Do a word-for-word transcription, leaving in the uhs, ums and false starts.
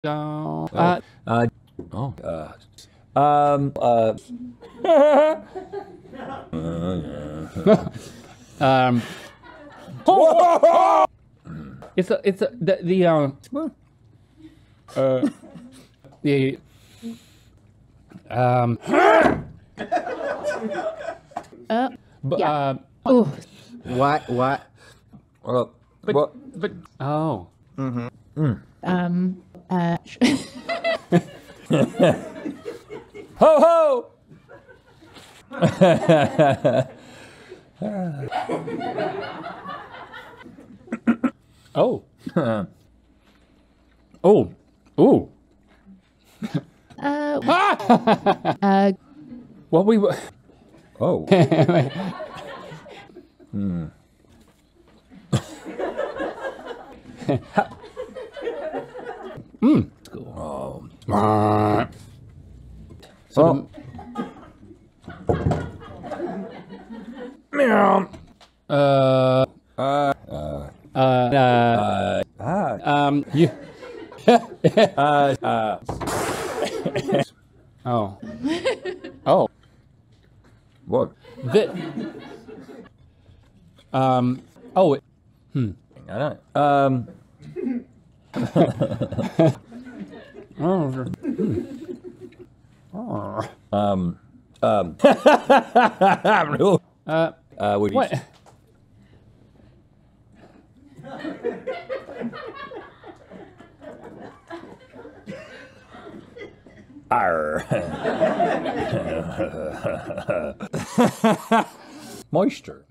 Uh, uh, Uh, oh. Uh, um. Uh. um. It's a. It's a. The. the um. Uh. The. Um. Uh, But. yeah. Uh, Ooh. What? What? Uh, but. what? But. Oh. Um. Uh. Ho ho! Oh. Oh. Oh. Uh. Ah! Uh. What we were. Oh. Hmm. Oh. Uh, So. Meow. uh. Uh. Uh. Uh. Ah. Um. You. Uh. Uh. Oh. Oh. What? The. Um. Oh. It, hmm. I don't. Um. Oh. Hmm. Oh. Um. Um. Uh. uh. What? Do you What? Arr. Moisture.